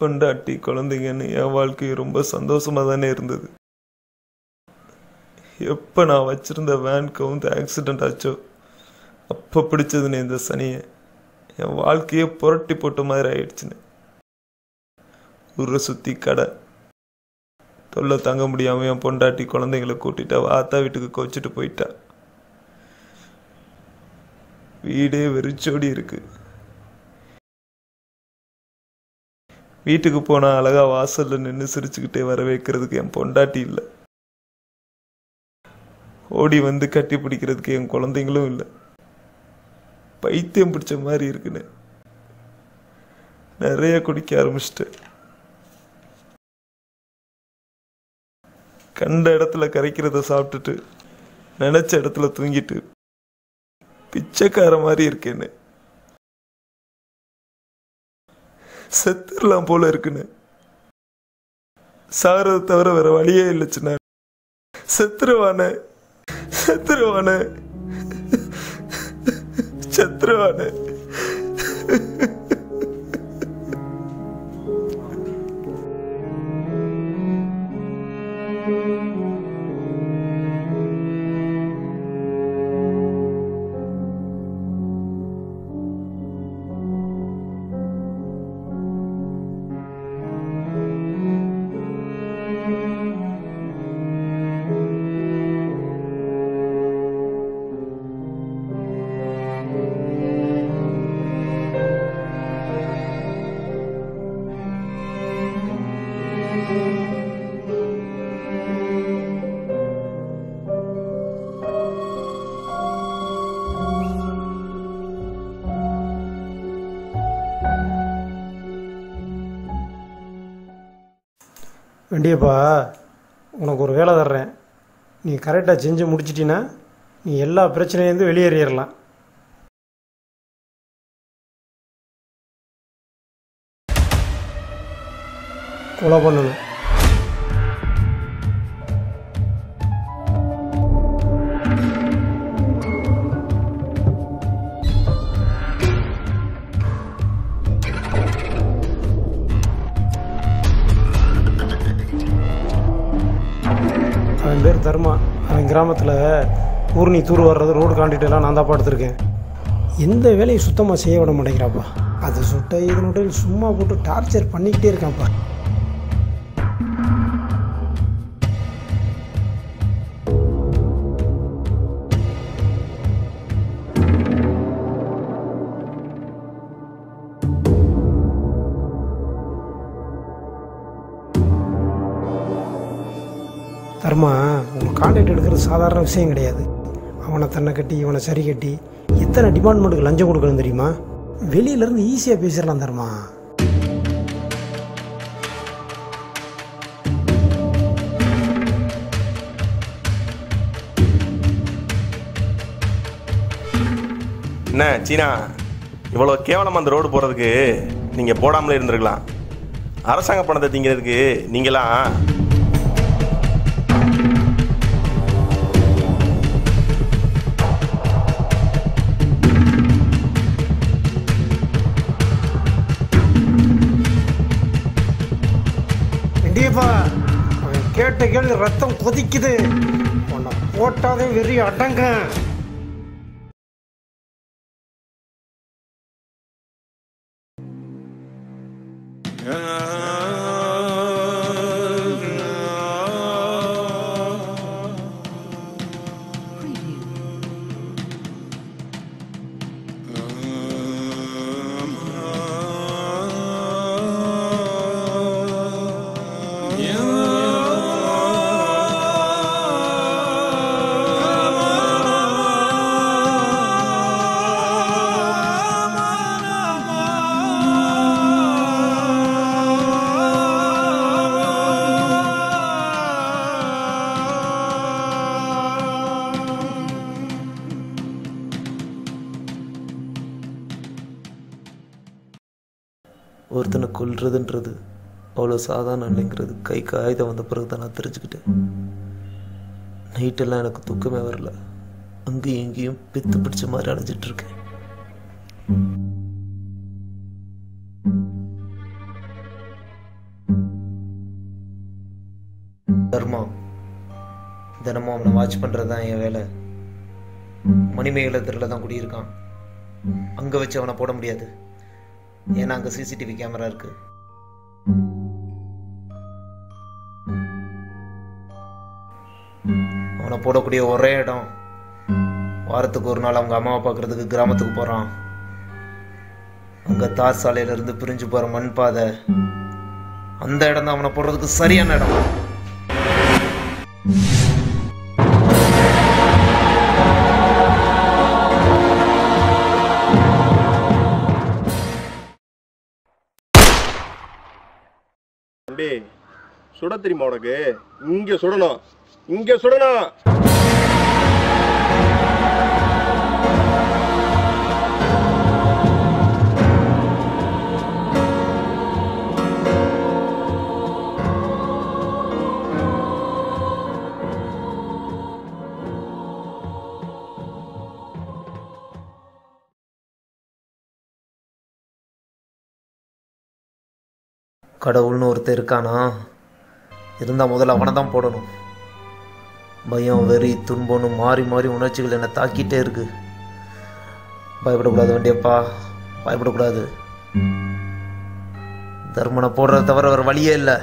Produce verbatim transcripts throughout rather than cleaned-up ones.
பொண்டாட்டி குழந்தைங்கன்னு என் வாழ்க்கை ரொம்ப சந்தோஷமாக தானே இருந்தது. எப்போ நான் வச்சுருந்த வேன் கவுந்து ஆக்சிடெண்ட் ஆச்சோ அப்போ பிடிச்சதுன்னு இந்த சனியை என் வாழ்க்கையே புரட்டி போட்ட மாதிரி ஆயிடுச்சுன்னு. ஊரை சுற்றி கடை தொல்லை தாங்க முடியாமல் என் பொண்டாட்டி குழந்தைங்களை கூட்டிட்டா ஆத்தா வீட்டுக்கு கோச்சிட்டு போயிட்டா. வீடே வெறிச்சோடி இருக்கு. வீட்டுக்கு போனால் அழகா வாசலில் நின்று சிரிச்சுக்கிட்டே வர வைக்கிறதுக்கு என் பொண்டாட்டி இல்லை. ஓடி வந்து கட்டி பிடிக்கிறதுக்கு என் குழந்தைங்களும் இல்லை. பைத்தியம் பிடிச்ச மாதிரி இருக்குன்னு நிறைய குடிக்க ஆரம்பிச்சிட்டேன். கண்ட இடத்துல கரைக்கிறத சாப்பிட்டுட்டு நினைச்ச இடத்துல தூங்கிட்டு பிச்சைக்கார மாதிரி இருக்கேன்னு. செத்துடலாம் போல இருக்குன்னு. சாகிறத தவிர வேற வழியே இல்லைச்சுன்னா செத்துருவானே செத்துருவானே செத்துருவானே. வேண்டியப்பா, உனக்கு ஒரு வேலை தர்றேன். நீ கரெக்டாக செஞ்சு முடிச்சிட்டின்னா நீ எல்லா பிரச்சனையிலேருந்து வெளியேறிடலாம். கொலை பண்ணணும். அவன் பேர் தர்மா. அவன் கிராமத்தில் ஊர்னி தூர் வர்றது ரோடு காண்டிட்டெல்லாம் நான் தான் பார்த்துருக்கேன். எந்த வேலையை சுத்தமாக செய்ய விட மாட்டேங்கிறாப்பா. அது சுட்ட இதனுடைய சும்மா போட்டு டார்ச்சர் பண்ணிக்கிட்டே இருக்கான்ப்பா. தர்மா, உங்கள் கான்டாக்ட் எடுக்கிறது சாதாரண விஷயம் கிடையாது. அவனை தன்னை கட்டி இவனை சரி கட்டி எத்தனை டிபார்ட்மெண்ட்டுக்கு லஞ்சம் கொடுக்கணும் தெரியுமா? வெளியிலேருந்து ஈஸியாக பேசிடலாம் தர்மா. என்ன சீனா, இவ்வளோ கேவலம் அந்த ரோடு போகிறதுக்கு நீங்கள் போடாமலே இருந்திருக்கலாம். அரசாங்க பணத்தை திங்கிறதுக்கு நீங்களாம் அவன் கேட்ட கேள்வி ரத்தம் கொதிக்குது. உன்னை போட்டாதே வெறி அடங்க. ஒருத்தனை கொல்றதுன்றது அவ்வளோ சாதாரண இல்லைங்கிறது கை காகிதம் வந்த பிறகு தான் நான் தெரிஞ்சுக்கிட்டேன். நைட்டெல்லாம் எனக்கு தூக்கமே வரல. அங்கேயும் எங்கேயும் பித்து பிடிச்ச மாதிரி அடைஞ்சிட்ருக்கேன். தர்மம் தினமும் அவனை வாட்ச் பண்ணுறது தான் என் வேலை. மணிமேகலை தெருவில் தான் குடியிருக்கான். அங்கே வச்சு அவனை போட முடியாது, ஏன்னா அங்கே சிசிடிவி கேமரா இருக்கு. அவனை போடக்கூடிய ஒரே இடம், வாரத்துக்கு ஒரு நாள் அவங்க அம்மாவை பார்க்கறதுக்கு கிராமத்துக்கு போகிறான். அங்கே தார் சாலையிலேருந்து பிரிஞ்சு போகிற மண் பாதை, அந்த இடம் தான் அவனை போடுறதுக்கு சரியான இடம். தம்பி, சுட தெரியுமா உனக்கு? இங்க சுடணும், இங்க சுடணும். கடவுள்னு ஒருத்தர் இருக்கானா? இருந்தால் முதல்ல அவனை தான் போடணும். பயம், வெறி, துன்பம்னு மாறி மாறி உணர்ச்சிகள் என்னை தாக்கிட்டே இருக்கு. பயப்படக்கூடாது வேண்டியப்பா, பயப்படக்கூடாது. தர்மனை போடுறத தவிர வேறு வழியே இல்லை.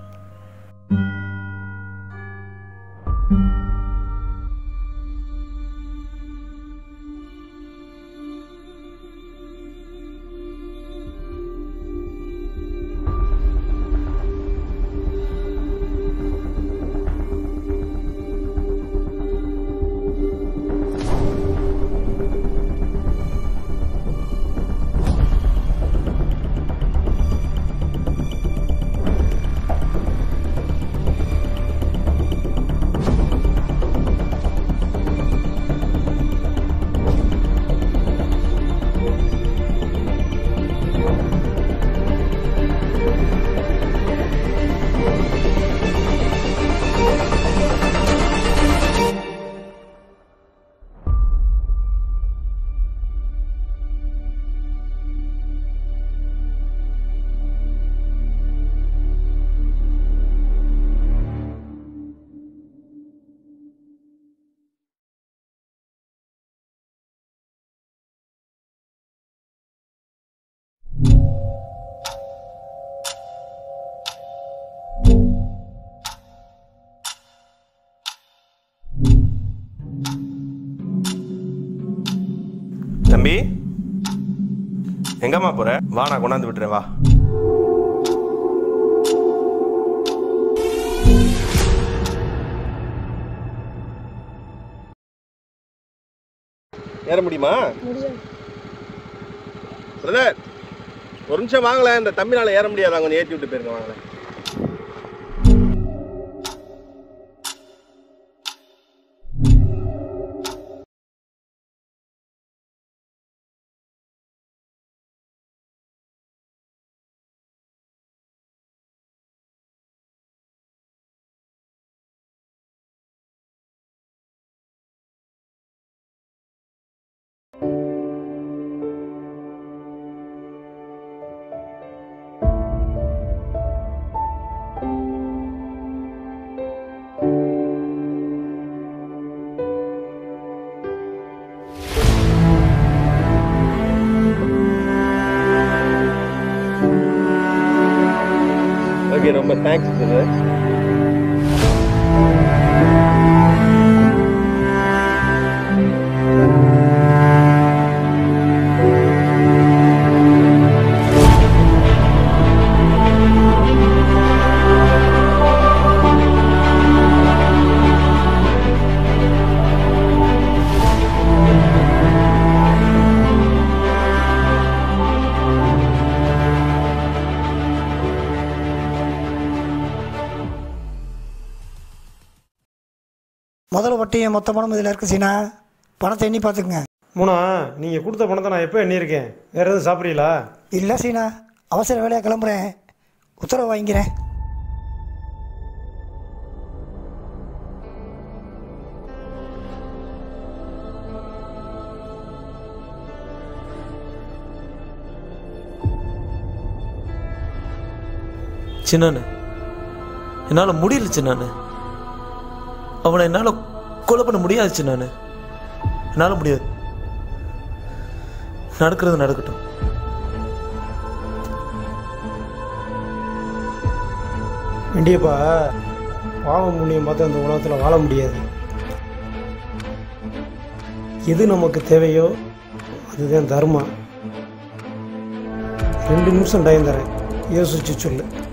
தம்பி, எங்கம்மா போற? வா, நான் கொண்டாந்து விட்டுறேன், வா. ஏற முடியுமா? பிரதர், ஒரு நிமிஷம் வாங்கல. இந்த தம்பினால ஏற முடியாதா? கொஞ்சம் ஏற்றி விட்டு போயிருங்க, வாங்கல. ஓகே, ரொம்ப தேங்க்ஸ் பிரதர். முதல்ல வட்டியை மொத்த பணம் இதில் இருக்கு சீனா. பணத்தை எண்ணி பார்த்துக்குங்க. மூணா, நீங்கள் கொடுத்த பணத்தை நான் எப்போ எண்ணியிருக்கேன். வேறு எதுவும் சாப்பிட்றீங்களா? இல்லை சீனா, அவசர வேலையாக கிளம்புறேன், உத்தரவு வாங்கிக்கிறேன். சின்னானு, என்னால் முடியல சின்னானு. அவனை என்னால் கொலை பண்ண முடியாதுச்சு. நான் என்னால் முடியாது. நடக்கிறது நடக்கட்டும். வேண்டியப்பா, பாவம் புண்ணியம் பார்த்து அந்த உலகத்தில் வாழ முடியாது. எது நமக்கு தேவையோ அதுதான் தர்மம். ரெண்டு நிமிஷம் டைம் தரேன், யோசிச்சு சொல்லு.